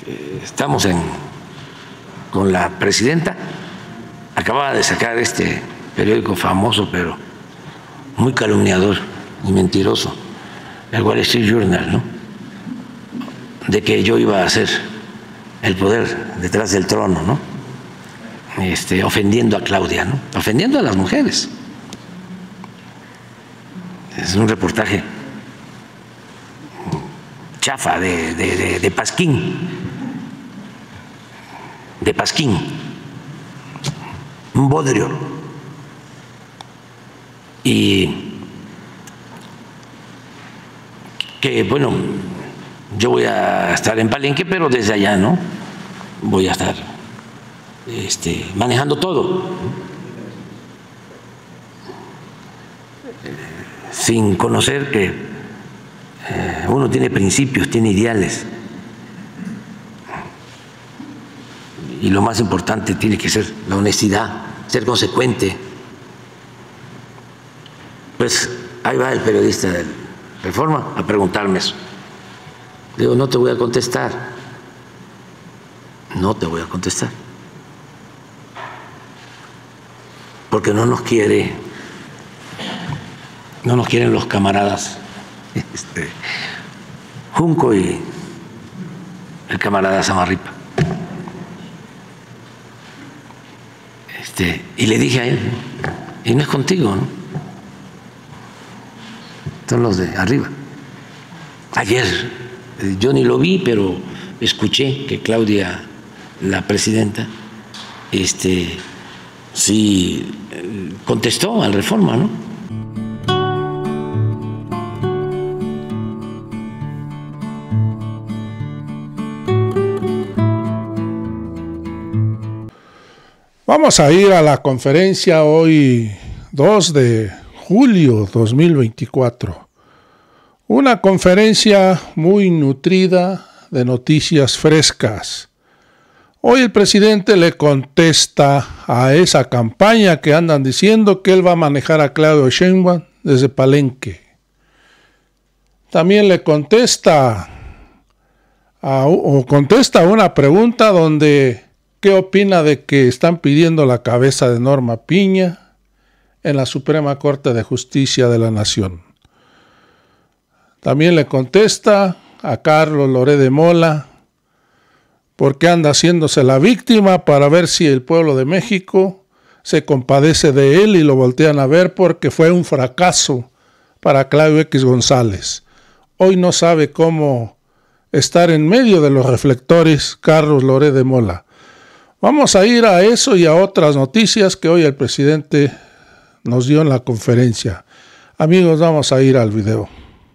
estamos con la presidenta. Acababa de sacar este periódico famoso, pero muy calumniador y mentiroso, el Wall Street Journal, ¿no?, de que yo iba a ser el poder detrás del trono, ¿no?, ofendiendo a Claudia, ¿no?, ofendiendo a las mujeres. Es un reportaje chafa de Pasquín, un bodrio. Y que, bueno, yo voy a estar en Palenque, pero desde allá, ¿no?, voy a estar manejando todo, sin conocer que uno tiene principios, tiene ideales, y lo más importante tiene que ser la honestidad, ser consecuente. Pues ahí va el periodista del Reforma a preguntarme eso. Digo, no te voy a contestar, porque no nos quieren los camaradas Junco y el camarada Samarripa. Y le dije a él, y no es contigo, ¿no?, son los de arriba. Ayer yo ni lo vi, pero escuché que Claudia, la presidenta, sí contestó al Reforma, ¿no? Vamos a ir a la conferencia hoy 2 de julio 2024. Una conferencia muy nutrida de noticias frescas. Hoy el presidente le contesta a esa campaña que andan diciendo que él va a manejar a Claudia Sheinbaum desde Palenque. También le contesta a una pregunta donde ¿qué opina de que están pidiendo la cabeza de Norma Piña en la Suprema Corte de Justicia de la Nación? También le contesta a Carlos Loret de Mola porque anda haciéndose la víctima para ver si el pueblo de México se compadece de él y lo voltean a ver, porque fue un fracaso para Claudio X González. Hoy no sabe cómo estar en medio de los reflectores Carlos Loret de Mola. Vamos a ir a eso y a otras noticias que hoy el presidente nos dio en la conferencia. Amigos, vamos a ir al video.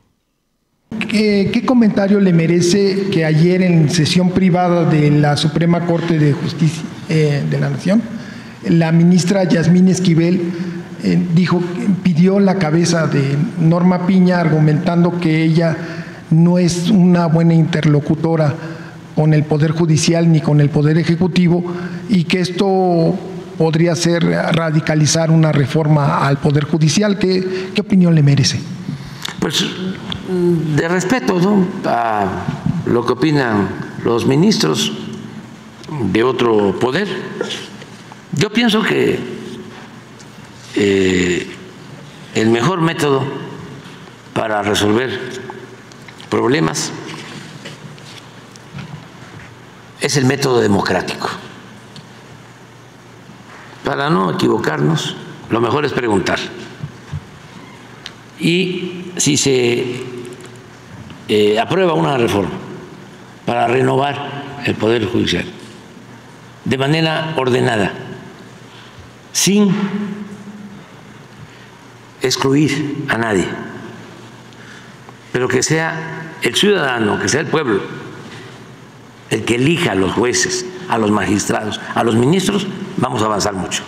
¿Qué comentario le merece que ayer en sesión privada de la Suprema Corte de Justicia de la Nación, la ministra Yasmín Esquivel pidió la cabeza de Norma Piña, argumentando que ella no es una buena interlocutora con el Poder Judicial ni con el Poder Ejecutivo, y que esto podría ser radicalizar una reforma al Poder Judicial? ¿Qué opinión le merece? Pues de respeto, ¿no?, a lo que opinan los ministros de otro poder. Yo pienso que el mejor método para resolver problemas es el método democrático. Para no equivocarnos, lo mejor es preguntar. Y si se aprueba una reforma para renovar el Poder Judicial de manera ordenada, sin excluir a nadie, pero que sea el ciudadano, que sea el pueblo el que elija a los jueces, a los magistrados, a los ministros, vamos a avanzar mucho.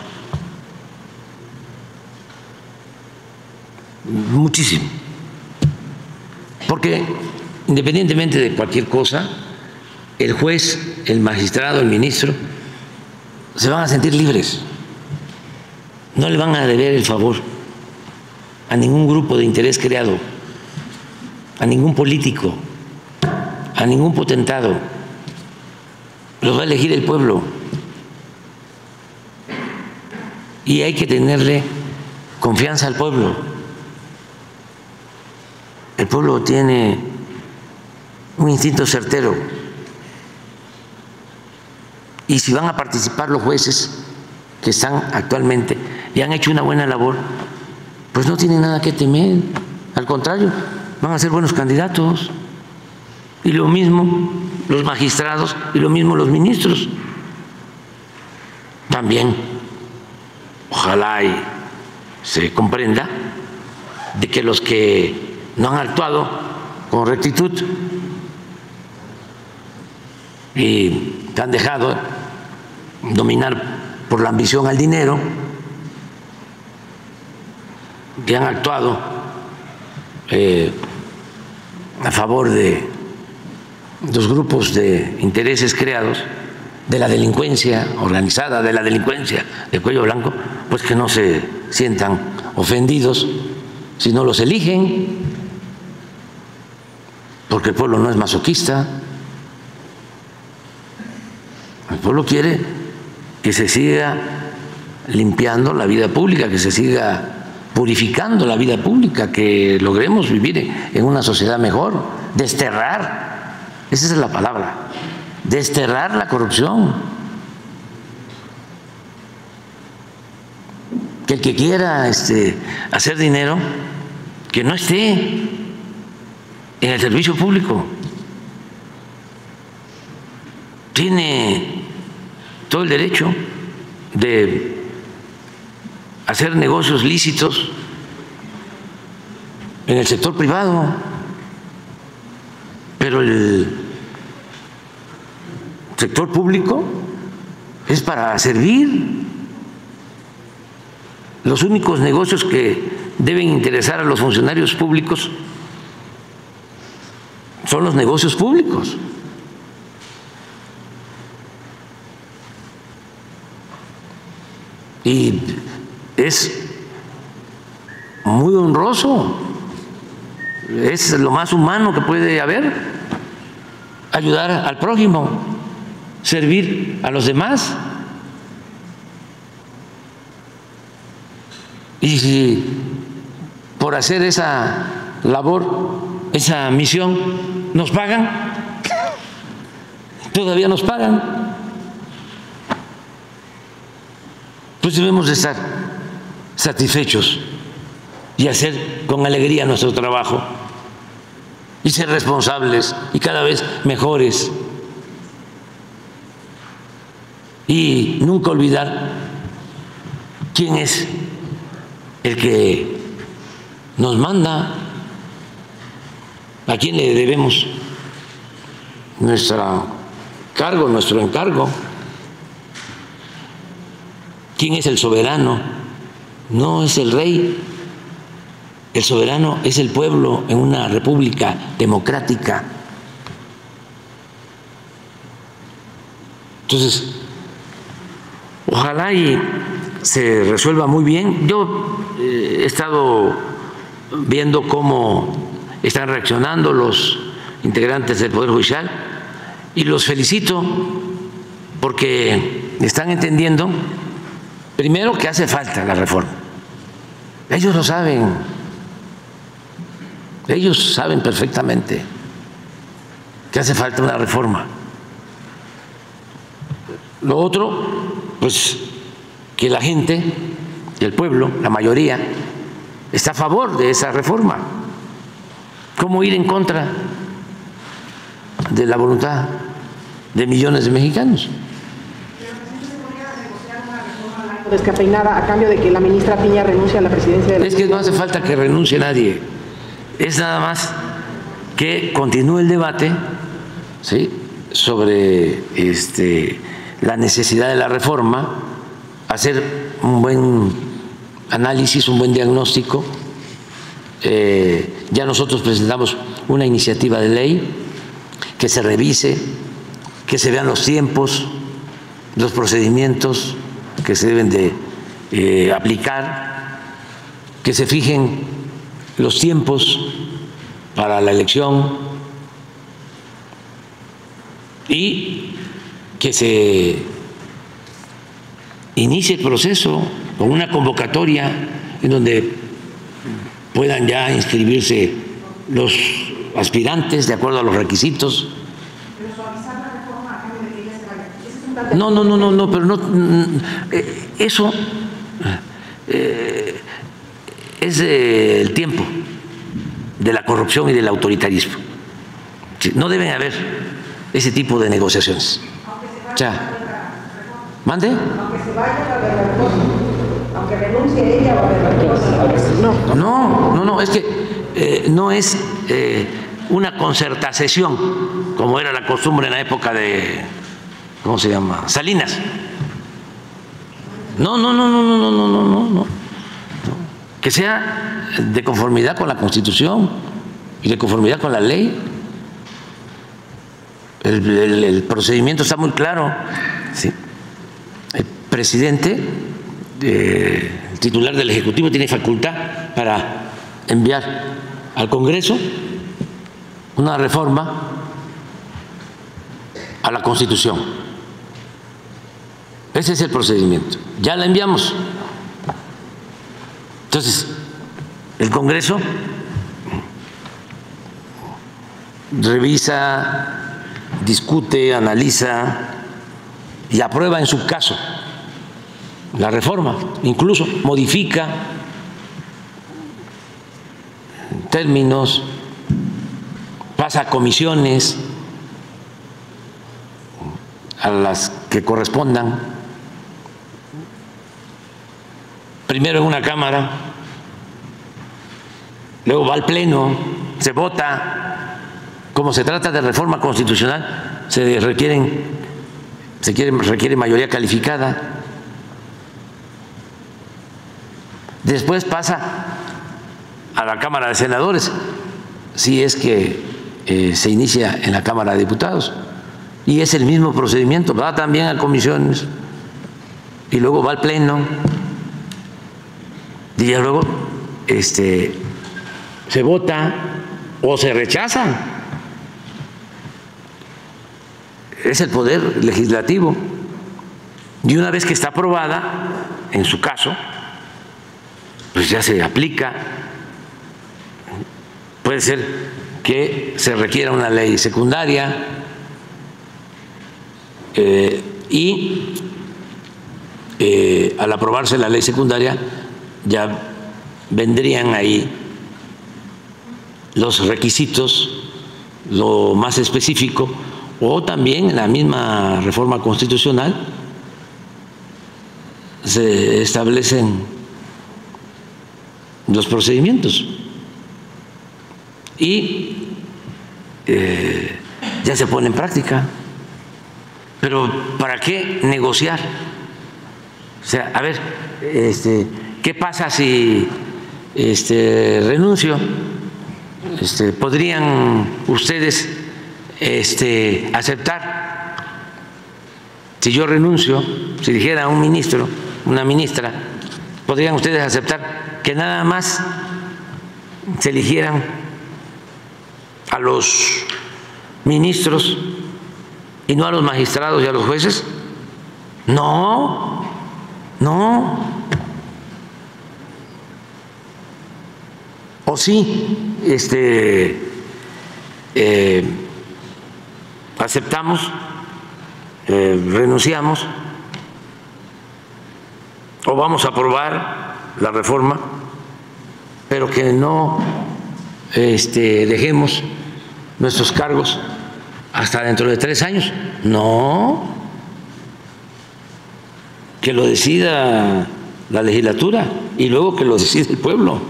Muchísimo. Porque independientemente de cualquier cosa, el juez, el magistrado, el ministro se van a sentir libres. No le van a deber el favor a ningún grupo de interés creado, a ningún político, a ningún potentado. los va a elegir el pueblo. Y hay que tenerle confianza al pueblo. El pueblo tiene un instinto certero. Y si van a participar los jueces que están actualmente y han hecho una buena labor, pues no tienen nada que temer. Al contrario, van a ser buenos candidatos. Y lo mismo los magistrados y lo mismo los ministros. También, ojalá y se comprenda de que los que no han actuado con rectitud y se han dejado dominar por la ambición al dinero, que han actuado a favor de los grupos de intereses creados, de la delincuencia organizada, de la delincuencia de cuello blanco, pues que no se sientan ofendidos si no los eligen, porque el pueblo no es masoquista. El pueblo quiere que se siga limpiando la vida pública, que se siga purificando la vida pública, que logremos vivir en una sociedad mejor, desterrar, esa es la palabra, desterrar la corrupción. Que el que quiera hacer dinero, que no esté en el servicio público. Tiene todo el derecho de hacer negocios lícitos en el sector privado, pero el sector público es para servir. Los únicos negocios que deben interesar a los funcionarios públicos son los negocios públicos. Y es muy honroso, es lo más humano que puede haber, ayudar al prójimo, servir a los demás. Y si por hacer esa labor, esa misión, nos pagan, todavía nos pagan, pues debemos de estar satisfechos y hacer con alegría nuestro trabajo y ser responsables y cada vez mejores, y nunca olvidar quién es el que nos manda, a quién le debemos nuestro cargo, nuestro encargo. ¿Quién es el soberano? No es el rey. El soberano es el pueblo en una república democrática. Entonces, ojalá y se resuelva muy bien. Yo he estado viendo cómo están reaccionando los integrantes del Poder Judicial y los felicito porque están entendiendo, primero, que hace falta la reforma. Ellos lo saben, ellos saben perfectamente que hace falta una reforma. Lo otro, pues que la gente, el pueblo, la mayoría, está a favor de esa reforma. ¿Cómo ir en contra de la voluntad de millones de mexicanos? Descafeinada a cambio de que la ministra Piña renuncie a la presidencia de la... Es que no hace falta que renuncie nadie, es nada más que continúe el debate, ¿sí?, sobre la necesidad de la reforma, hacer un buen análisis, un buen diagnóstico. Ya nosotros presentamos una iniciativa de ley, que se revise, que se vean los tiempos, los procedimientos que se deben de aplicar, que se fijen los tiempos para la elección y que se inicie el proceso con una convocatoria en donde puedan ya inscribirse los aspirantes de acuerdo a los requisitos. Pero suavizar la reforma a cambio de que ella se vaya. Ese es un planteamiento. No, pero no, eso es el tiempo de la corrupción y del autoritarismo. No deben haber ese tipo de negociaciones. O sea, ¿mande? Aunque se vaya a haber reforma, aunque renuncie ella va a haber reforma. No, es que no es una concertación como era la costumbre en la época de, ¿cómo se llama? Salinas. No. Que sea de conformidad con la Constitución y de conformidad con la ley. El procedimiento está muy claro. ¿Sí? El presidente, el titular del Ejecutivo, tiene facultad para enviar al Congreso una reforma a la Constitución. Ese es el procedimiento. Ya la enviamos. Entonces, el Congreso revisa, discute, analiza y aprueba en su caso la reforma, incluso modifica términos, pasa a comisiones a las que correspondan, primero en una Cámara, luego va al Pleno, se vota. Como se trata de reforma constitucional, requiere mayoría calificada. Después pasa a la Cámara de Senadores, si es que se inicia en la Cámara de Diputados, y es el mismo procedimiento, va también a comisiones y luego va al Pleno y ya luego se vota o se rechaza. Es el poder legislativo, y una vez que está aprobada, en su caso, pues ya se aplica. Puede ser que se requiera una ley secundaria y al aprobarse la ley secundaria ya vendrían ahí los requisitos, lo más específico, o también en la misma reforma constitucional se establecen los procedimientos y ya se pone en práctica. Pero ¿para qué negociar? O sea, a ver, ¿qué pasa si renuncio? ¿Podrían ustedes aceptar si yo renuncio? Si dijera un ministro, una ministra, ¿podrían ustedes aceptar que nada más se eligieran a los ministros y no a los magistrados y a los jueces? No. O sí, aceptamos, renunciamos, o vamos a aprobar la reforma, pero que no dejemos nuestros cargos hasta dentro de 3 años. No, que lo decida la legislatura y luego que lo decida el pueblo.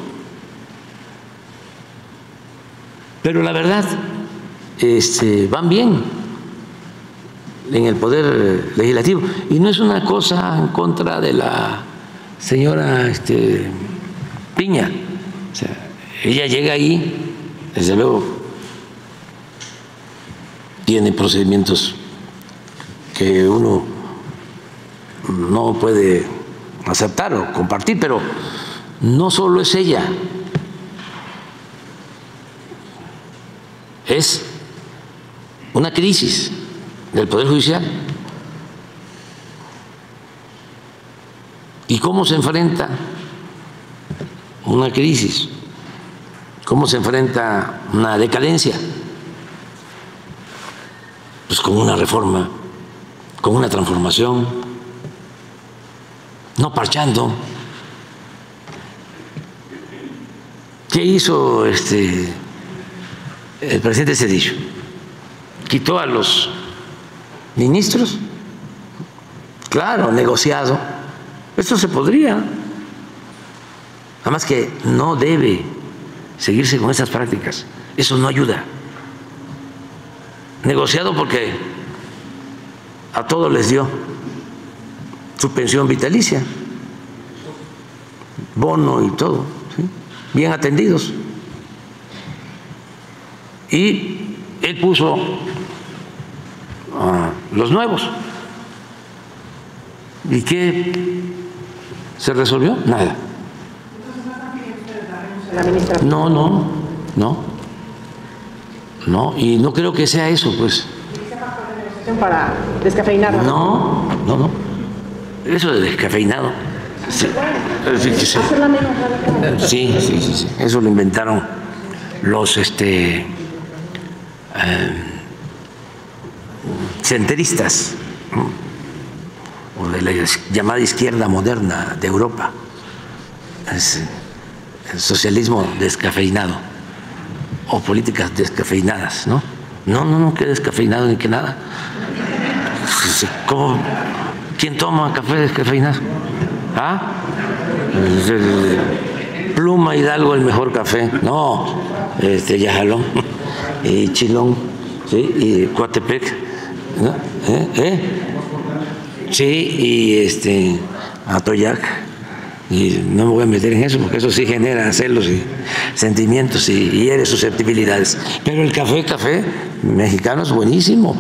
Pero la verdad, van bien en el poder legislativo, y no es una cosa en contra de la señora Piña. O sea, ella llega ahí, desde luego tiene procedimientos que uno no puede aceptar o compartir, pero no solo es ella, es una crisis del Poder Judicial ¿Y cómo se enfrenta una crisis? ¿Cómo se enfrenta una decadencia? Pues con una reforma, con una transformación, no parchando. ¿Qué hizo el presidente Zedillo? Quitó a los ministros, claro, negociado. Esto se podría, nada más que no debe seguirse con esas prácticas. Eso no ayuda. Negociado porque a todos les dio su pensión vitalicia, bono y todo, ¿sí? Bien atendidos. Y él puso a los nuevos. ¿Y qué se resolvió? Nada. No, y no creo que sea eso, pues. Para descafeinarla. No. Eso de descafeinado. Sí. Sí. Eso lo inventaron los centristas, o de la llamada izquierda moderna de Europa. Es el socialismo descafeinado o políticas descafeinadas, ¿no? No, que descafeinado ni que nada. ¿Cómo? ¿Quién toma café descafeinado? ¿Ah? Pluma Hidalgo, el mejor café. No, Yajalón y Chilón, ¿sí? Y Coatepec, ¿no? Sí, y Atoyac. Y no me voy a meter en eso porque eso sí genera celos y sentimientos y hiere susceptibilidades. Pero el café mexicano es buenísimo.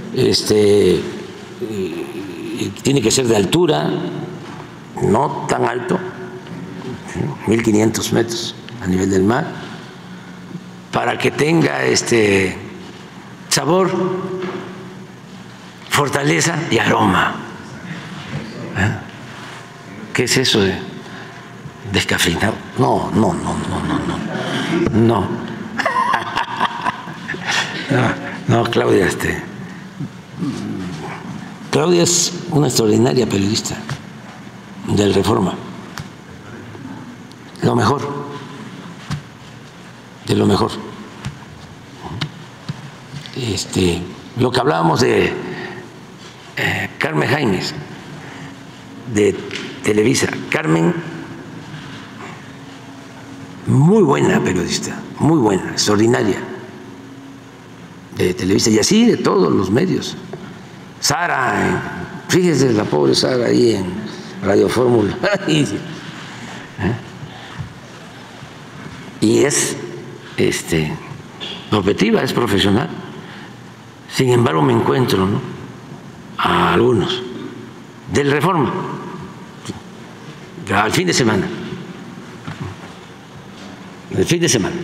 Tiene que ser de altura, no tan alto, 1500 metros a nivel del mar, para que tenga sabor, fortaleza y aroma. ¿Qué es eso de descafeinado? No. No, Claudia, Claudia es una extraordinaria periodista del Reforma. Lo mejor, de lo mejor. Lo que hablábamos de Carmen Jaimes, de Televisa. Carmen, muy buena periodista, muy buena, extraordinaria, de Televisa y así de todos los medios. Sara, fíjese la pobre Sara ahí en Radio Fórmula. Y es objetiva, es profesional. Sin embargo, me encuentro, ¿no?, a algunos del Reforma al fin de semana. El fin de semana.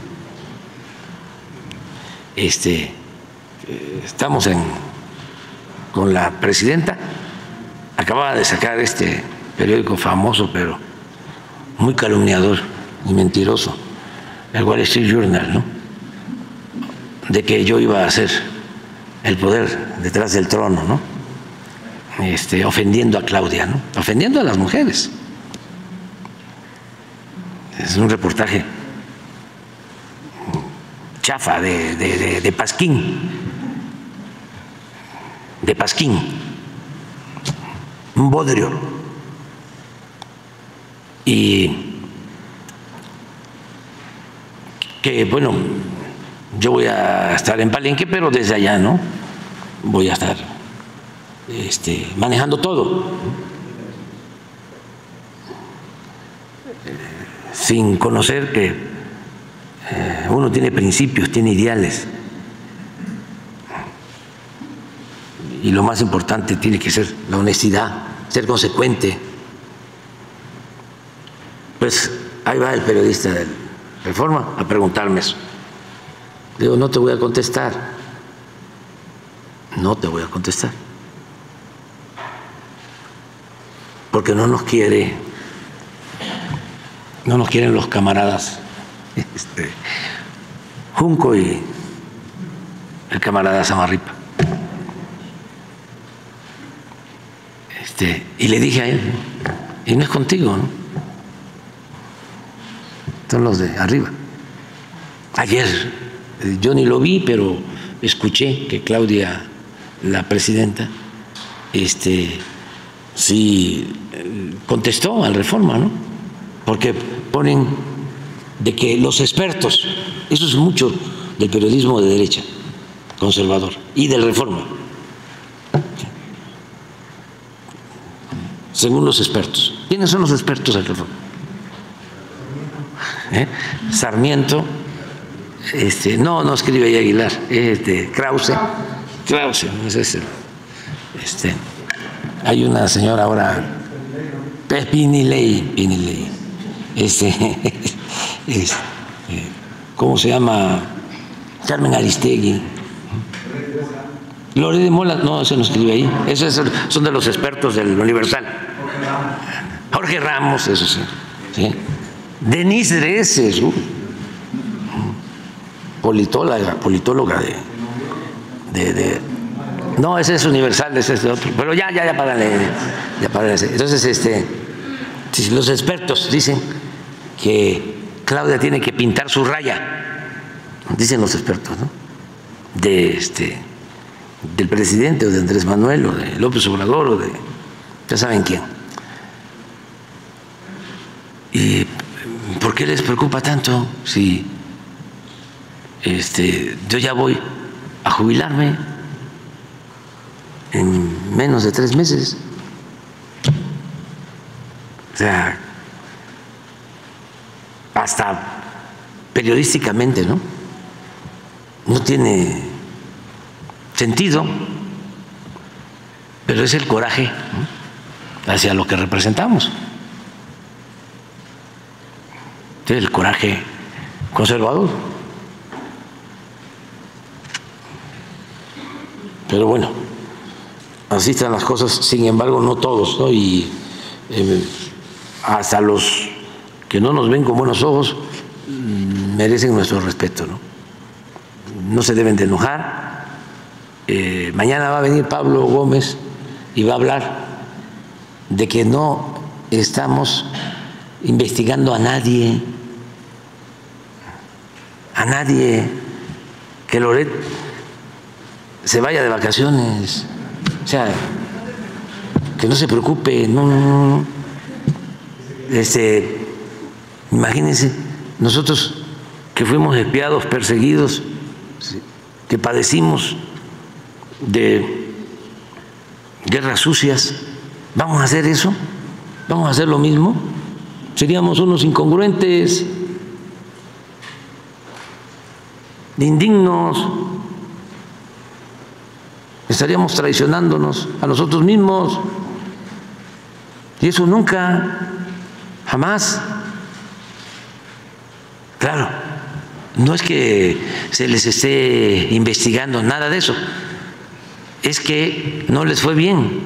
Estamos con la presidenta. Acababa de sacar este periódico famoso, pero muy calumniador y mentiroso, el Wall Street Journal, ¿no?, de que yo iba a hacer el poder detrás del trono, ¿no?, ofendiendo a Claudia, ¿no?, ofendiendo a las mujeres. Es un reportaje chafa de Pasquín, un bodrio. Y que, bueno, yo voy a estar en Palenque, pero desde allá, ¿no?, voy a estar manejando todo, sin conocer que uno tiene principios, tiene ideales, y lo más importante tiene que ser la honestidad, ser consecuente. Pues ahí va el periodista del Reforma a preguntarme eso. Digo, no te voy a contestar, porque no nos quieren los camaradas Junco y el camarada Samarripa. Y le dije a él, y no es contigo, ¿no? Son los de arriba. Ayer yo ni lo vi, pero escuché que Claudia, la presidenta, sí contestó al Reforma, ¿no? Porque ponen de que los expertos, eso es mucho del periodismo de derecha, conservador, y del Reforma, según los expertos. ¿Quiénes son los expertos del Reforma? Sarmiento, no escribe ahí Aguilar, Krause, ese es hay una señora ahora, Pinilei, ¿cómo se llama? Carmen Aristegui, Loret de Mola, no, ese no escribe ahí, esos son de los expertos del Universal. Jorge Ramos, eso sí, ¿sí? Denise Dresser, politóloga de no, ese es Universal, ese es de otro, pero ya párale. Entonces, si los expertos dicen que Claudia tiene que pintar su raya, dicen los expertos, ¿no? Del presidente o de Andrés Manuel o de López Obrador o de ya saben quién. ¿Y por qué les preocupa tanto si yo ya voy a jubilarme en menos de 3 meses? O sea, hasta periodísticamente, ¿no? No tiene sentido, pero es el coraje, ¿no?, hacia lo que representamos. El coraje conservador. Pero bueno, así están las cosas, sin embargo, no todos, ¿no? Y hasta los que no nos ven con buenos ojos merecen nuestro respeto, ¿no? No se deben de enojar. Mañana va a venir Pablo Gómez y va a hablar de que no estamos investigando a nadie, que Loret se vaya de vacaciones, o sea, que no se preocupe, no. Imagínense, nosotros que fuimos espiados, perseguidos, que padecimos de guerras sucias, ¿vamos a hacer eso? ¿Vamos a hacer lo mismo? Seríamos unos incongruentes, indignos, estaríamos traicionándonos a nosotros mismos, y eso nunca, jamás. Claro, no es que se les esté investigando, nada de eso, es que no les fue bien,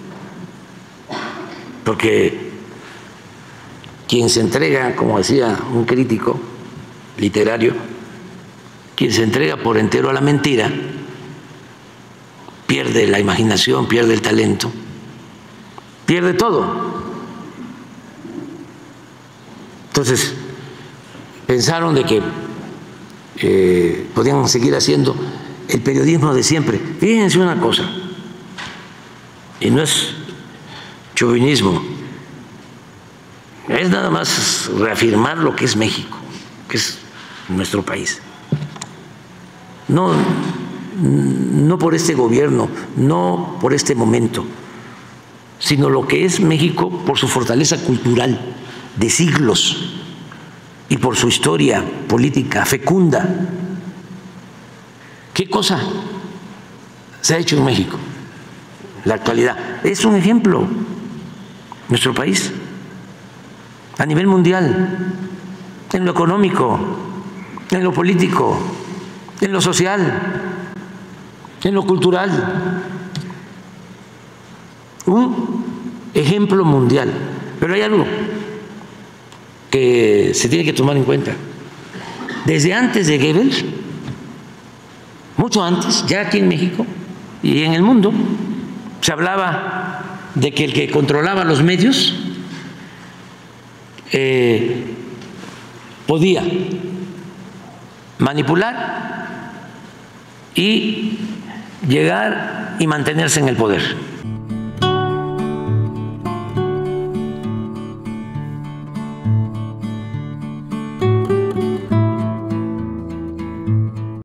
porque quien se entrega, como decía un crítico literario, quien se entrega por entero a la mentira, pierde la imaginación, pierde el talento, pierde todo. Entonces, pensaron de que podían seguir haciendo el periodismo de siempre. Fíjense una cosa, y no es chauvinismo, es nada más reafirmar lo que es México, que es nuestro país. No por este gobierno, no por este momento, sino lo que es México por su fortaleza cultural de siglos y por su historia política fecunda. ¿Qué cosa se ha hecho en México? La actualidad es un ejemplo, nuestro país, a nivel mundial, en lo económico, en lo político, en lo social, en lo cultural. Un ejemplo mundial. Pero hay algo que se tiene que tomar en cuenta. Desde antes de Goebbels, mucho antes, ya aquí en México y en el mundo, se hablaba de que el que controlaba los medios podía manipular y llegar y mantenerse en el poder.